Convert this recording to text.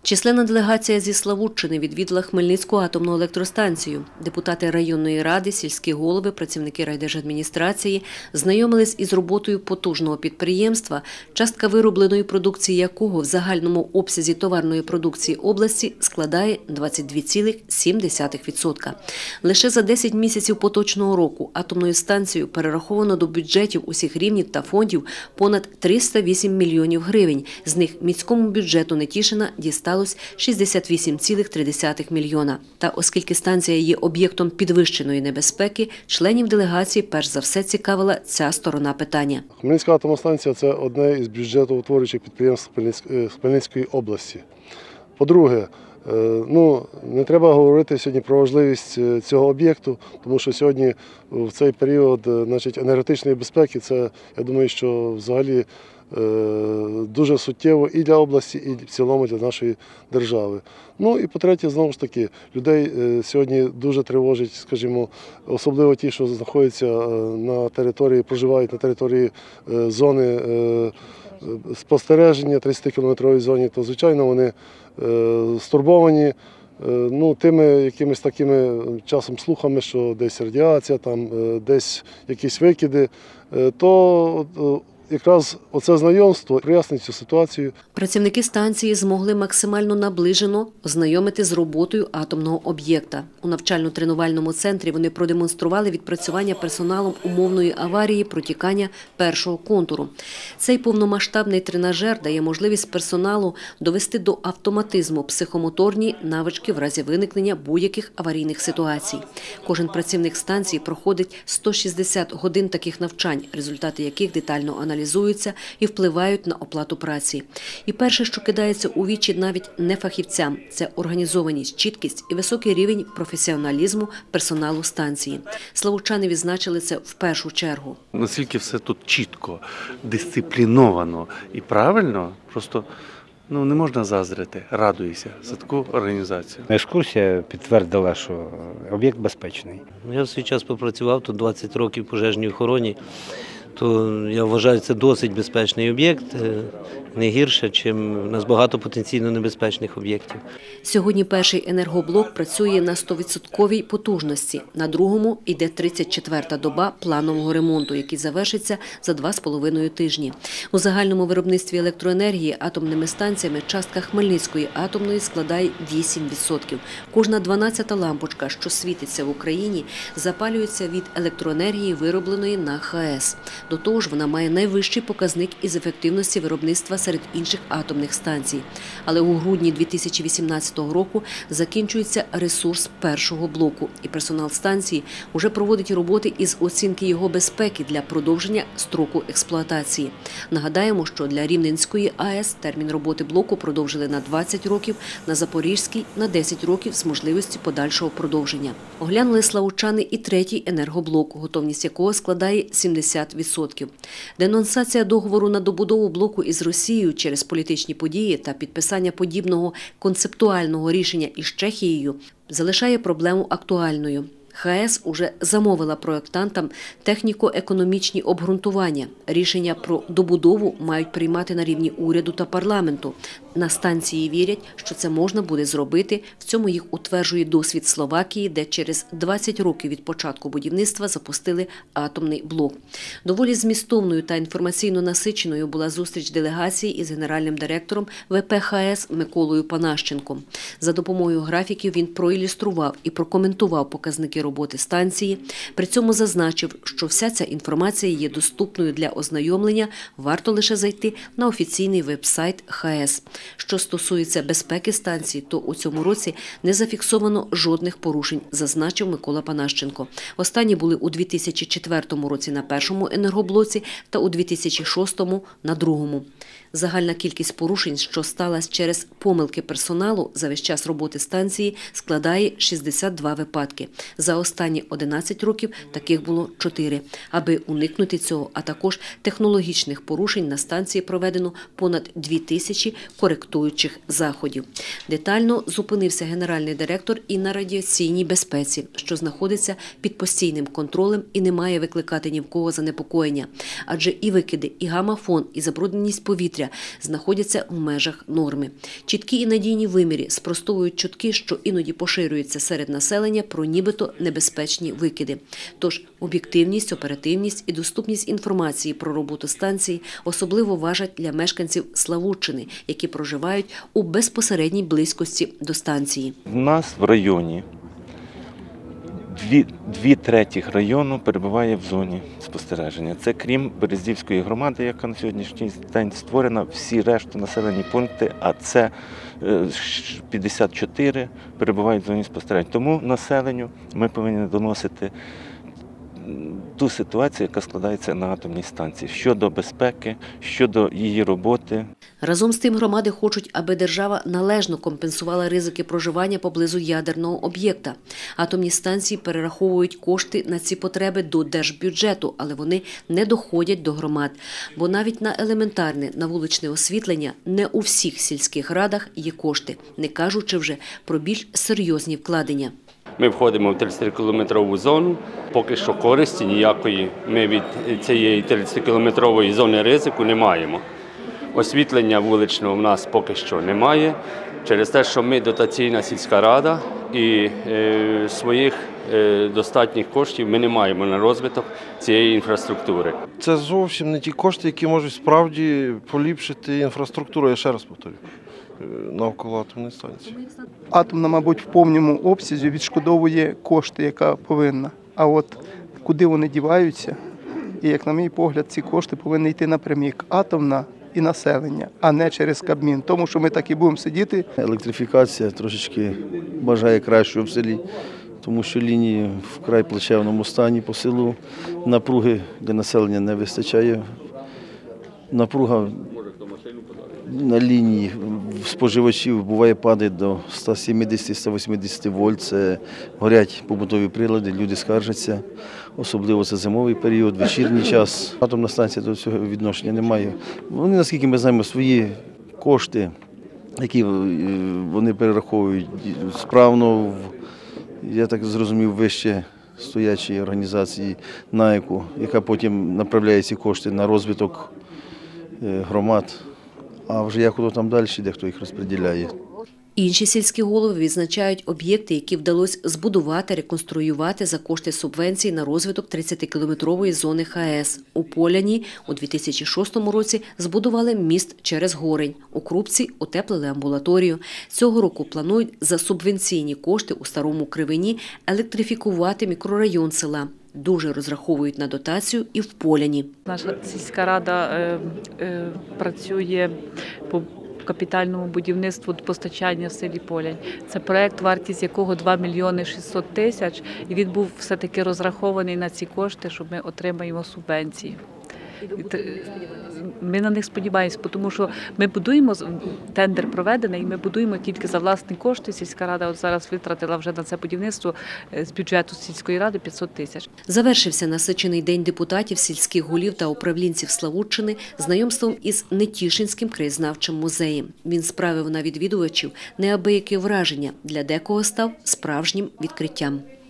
Численна делегація зі Славутчини відвідала Хмельницьку атомну електростанцію. Депутати районної ради, сільські голови, працівники райдержадміністрації знайомились із роботою потужного підприємства, частка виробленої продукції якого в загальному обсязі товарної продукції області складає 22,7%. Лише за 10 місяців поточного року атомною станцією перераховано до бюджетів усіх рівнів та фондів понад 308 мільйонів гривень. З них міському бюджету Нетішина дісталось 68,3 мільйона. Та оскільки станція є об'єктом підвищеної небезпеки, членів делегації перш за все цікавила ця сторона питання. Хмельницька атомна станція – це одне із бюджетоутворюючих підприємств Хмельницької області. По-друге, не треба говорити сьогодні про важливість цього об'єкту, тому що сьогодні в цей період енергетичної безпеки це, я думаю, що взагалі дуже суттєво і для області, і в цілому для нашої держави. Ну і по-третє, знову ж таки, людей сьогодні дуже тривожить, скажімо, особливо ті, що знаходяться на території, проживають на території зони спостереження, 30-кілометровій зоні, то, звичайно, вони стурбовані тими якимись такими часом слухами, що десь радіація, там десь якісь викиди, то якраз оце знайомство прояснить цю ситуацію. Працівники станції змогли максимально наближено ознайомити з роботою атомного об'єкта. У навчально-тренувальному центрі вони продемонстрували відпрацювання персоналом умовної аварії протікання першого контуру. Цей повномасштабний тренажер дає можливість персоналу довести до автоматизму психомоторні навички в разі виникнення будь-яких аварійних ситуацій. Кожен працівник станції проходить 160 годин таких навчань, результати яких детально аналізуються і впливають на оплату праці. І перше, що кидається у вічі навіть не фахівцям – це організованість, чіткість і високий рівень професіоналізму персоналу станції. Славутчани відзначили це в першу чергу. Наскільки все тут чітко, дисципліновано і правильно, просто не можна заздрити, радуюся за таку організацію. Екскурсія підтвердила, що об'єкт безпечний. Я в свій час попрацював тут 20 років в пожежній охороні, то я вважаю, це досить безпечний об'єкт, не гірше, ніж у нас багато потенційно небезпечних об'єктів. Сьогодні перший енергоблок працює на 100% потужності. На другому йде 34-та доба планового ремонту, який завершиться за 2,5 тижні. У загальному виробництві електроенергії атомними станціями частка Хмельницької атомної складає 8%. Кожна 12-та лампочка, що світиться в Україні, запалюється від електроенергії, виробленої на ХАЕС. До того ж, вона має найвищий показник із ефективності виробництва серед інших атомних станцій. Але у грудні 2018 року закінчується ресурс першого блоку, і персонал станції вже проводить роботи із оцінки його безпеки для продовження строку експлуатації. Нагадаємо, що для Рівненської АЕС термін роботи блоку продовжили на 20 років, на Запорізькій – на 10 років з можливістю подальшого продовження. Оглянули славутчани і третій енергоблок, готовність якого складає 70%. Денонсація договору на добудову блоку із Росією через політичні події та підписання подібного концептуального рішення із Чехією залишає проблему актуальною. ХАЕС уже замовила проєктантам техніко-економічні обґрунтування. Рішення про добудову мають приймати на рівні уряду та парламенту. На станції вірять, що це можна буде зробити. В цьому їх утверджує досвід Словакії, де через 20 років від початку будівництва запустили атомний блок. Доволі змістовною та інформаційно насиченою була зустріч делегації із генеральним директором ВП ХАЕС Миколою Панащенком. За допомогою графіків він проілюстрував і прокоментував показники роботи станції. При цьому зазначив, що вся ця інформація є доступною для ознайомлення, варто лише зайти на офіційний веб-сайт ХАЕС. Що стосується безпеки станції, то у цьому році не зафіксовано жодних порушень, зазначив Микола Панащенко. Останні були у 2004 році на першому енергоблоці та у 2006 на другому. Загальна кількість порушень, що сталася через помилки персоналу за весь час роботи станції, складає 62 випадки. За останні 11 років таких було 4. Аби уникнути цього, а також технологічних порушень, на станції проведено понад 2000 коректуючих заходів. Детально зупинився генеральний директор і на радіаційній безпеці, що знаходиться під постійним контролем і не має викликати ні в кого занепокоєння. Адже і викиди, і гамма-фон, і забрудненість повітря повітря знаходяться в межах норми. Чіткі і надійні виміри спростовують чутки, що іноді поширюються серед населення про нібито небезпечні викиди. Тож об'єктивність, оперативність і доступність інформації про роботу станції особливо важать для мешканців Славутчини, які проживають у безпосередній близькості до станції. В нас в районі дві третіх району перебуває в зоні спостереження. Це крім Берездівської громади, яка на сьогоднішній день створена, всі решта населені пункти, а це 54 перебувають в зоні спостереження. Тому населенню ми повинні доносити ту ситуацію, яка складається на атомній станції, щодо безпеки, щодо її роботи. Разом з тим громади хочуть, аби держава належно компенсувала ризики проживання поблизу ядерного об'єкта. Атомні станції перераховують кошти на ці потреби до держбюджету, але вони не доходять до громад. Бо навіть на елементарне навуличне освітлення не у всіх сільських радах є кошти, не кажучи вже про більш серйозні вкладення. Ми входимо в 30-кілометрову зону. Поки що користі ніякої ми від цієї 30-кілометрової зони ризику не маємо. Освітлення вуличного в нас поки що немає, через те, що ми дотаційна сільська рада і своїх достатніх коштів ми не маємо на розвиток цієї інфраструктури. Це зовсім не ті кошти, які можуть справді поліпшити інфраструктуру, я ще раз повторю, навколо атомної станції. Атомна, мабуть, в повному обсязі відшкодовує кошти, яка повинна. А от куди вони діваються, і, як на мій погляд, ці кошти повинні йти напрямік атомна і населення, а не через Кабмін. Тому що ми так і будемо сидіти. Електрифікація трошечки бажає кращого в селі, тому що лінії в вкрай плачевному стані по селу. Напруги для населення не вистачає. Напруга на лінії споживачів буває падає до 170-180 вольт. Це горять побутові прилади, люди скаржаться. Особливо це зимовий період, вечірній час. Атомна станція до цього відношення не має. Вони, наскільки ми знаємо, свої кошти, які вони перераховують справно, я так зрозумів, вище стоячої організації НАЕКу, яка потім направляє ці кошти на розвиток громад. А вже як воно там далі, дехто їх розподіляє. Інші сільські голови відзначають об'єкти, які вдалося збудувати, реконструювати за кошти субвенцій на розвиток 30-кілометрової зони ХАЕС. У Поляні у 2006 році збудували міст через Горень. У Крупці утеплили амбулаторію. Цього року планують за субвенційні кошти у Старому Кривині електрифікувати мікрорайон села. Дуже розраховують на дотацію і в Поляні. Наша сільська рада працює по капітальному будівництву постачання в селі Полянь. Це проєкт, вартість якого 2 мільйони 600 тисяч, і він був все-таки розрахований на ці кошти, що ми отримаємо субвенції. Ми на них сподіваємося, тому що ми будуємо, тендер проведений, і ми будуємо тільки за власні кошти. Сільська рада от зараз витратила вже на це будівництво з бюджету сільської ради 500 тисяч. Завершився насичений день депутатів, сільських голів та управлінців Славутчини знайомством із Нетішинським краєзнавчим музеєм. Він справив на відвідувачів неабияке враження, для декого став справжнім відкриттям.